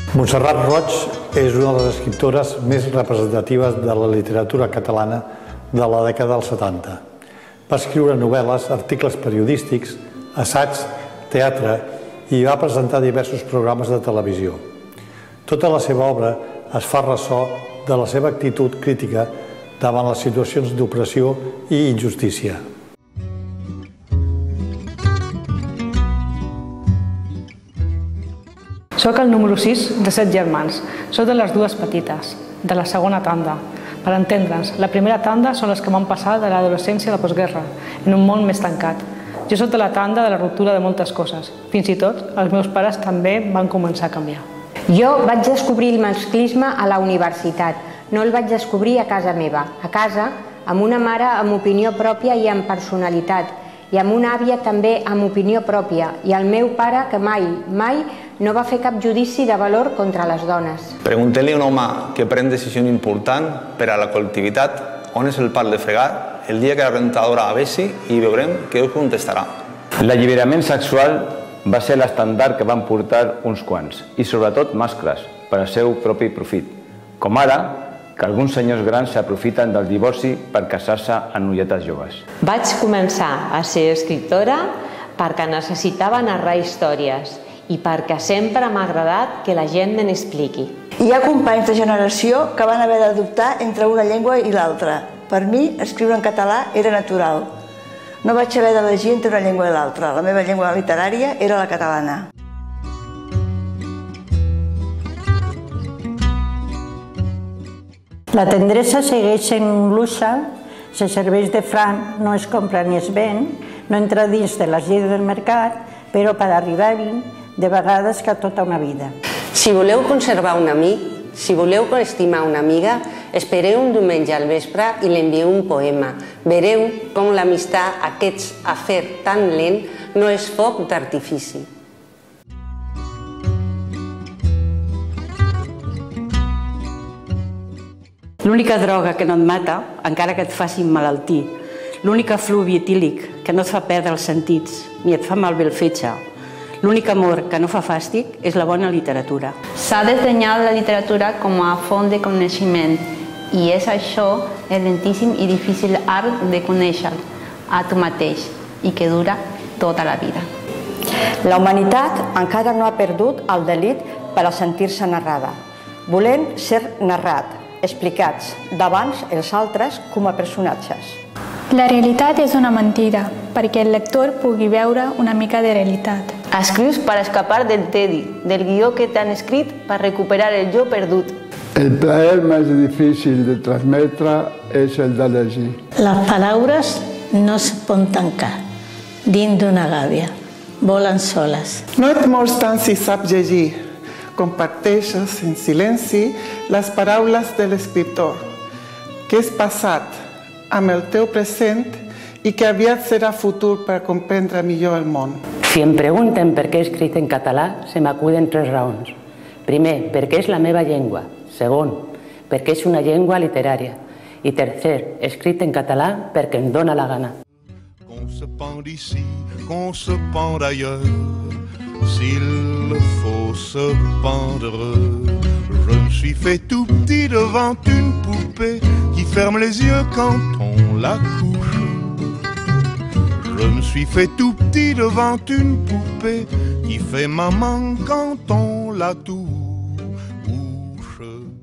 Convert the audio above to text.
Montserrat Roig és una de les escriptores més representatives de la literatura catalana de la dècada dels 70. Va escriure novel·les, articles periodístics, assaigs, teatre i va presentar diversos programes de televisió. Tota la seva obra es fa ressò de la seva actitud crítica davant les situacions d'opressió i injustícia. Soc el número 6 de 7 germans. Soc de les dues petites, de la segona tanda. Per entendre'ns, la primera tanda són les que van passar de l'adolescència a la postguerra, en un món més tancat. Jo soc de la tanda de la ruptura de moltes coses. Fins i tot, els meus pares també van començar a canviar. Jo vaig descobrir el masclisme a la universitat. No el vaig descobrir a casa meva. A casa, amb una mare amb opinió pròpia i amb personalitat, i amb una àvia també amb opinió pròpia, i el meu pare que mai no va fer cap judici de valor contra les dones. Pregunteu-li a un home que pren decisió important per a la col·lectivitat on és el pal de fregar el dia que la rentadora avesi i veurem què us contestarà. L'alliberament sexual va ser l'estandard que van portar uns quants, i sobretot mascles, per al seu propi profit, com ara que alguns senyors grans s'aprofiten del divorci per casar-se amb noinetes joves. Vaig començar a ser escriptora perquè necessitava narrar històries i perquè sempre m'ha agradat que la gent me n'expliqui. Hi ha companys de generació que van haver d'adoptar entre una llengua i l'altra. Per mi, escriure en català era natural. No vaig haver d'elegir entre una llengua i l'altra. La meva llengua literària era la catalana. La tendresa segueix sent un luxe, se serveix de franc, no es compra ni es ven, no entra dins de les lleis del mercat, però per arribar-hi, de vegades cal tota una vida. Si voleu conservar un amic, si voleu estimar una amiga, espereu un diumenge al vespre i li envieu un poema. Vereu com l'amistat, aquest afer tan lent, no és foc d'artifici. L'única droga que no et mata, encara que et faci emmalaltir. L'únic efluvi etílic que no et fa perdre els sentits, ni et fa malbé el fetge. L'únic amor que no fa fàstic és la bona literatura. S'ha dissenyat la literatura com a font de coneixement i és això el lentíssim i difícil art de conèixer a tu mateix i que dura tota la vida. La humanitat encara no ha perdut el delit per a sentir-se narrada. Volem ser narrat, explicats davant els altres com a personatges. La realitat és una mentida, perquè el lector pugui veure una mica de realitat. Escrius per escapar del tedi, del guió que t'han escrit per recuperar el jo perdut. El plaer més difícil de transmetre és el de llegir. Les paraules no es poden tancar dins d'una gàbia, volen soles. No et mors tant si saps llegir. Comparteixes en silenci les paraules de l'escriptor, que és passat amb el teu present i que aviat serà futur per comprendre millor el món. Si em pregunten per què he escrit en català, se m'acuden 3 raons. Primer, perquè és la meva llengua. Segon, perquè és una llengua literària. I tercer, he escrit en català perquè em dóna la gana. Qu'on se pend ici, qu'on se pend ailleurs. S'il faut se pendre, je me suis fait tout petit devant une poupée qui ferme les yeux quand on la couche. Je me suis fait tout petit devant une poupée qui fait maman quand on la touche.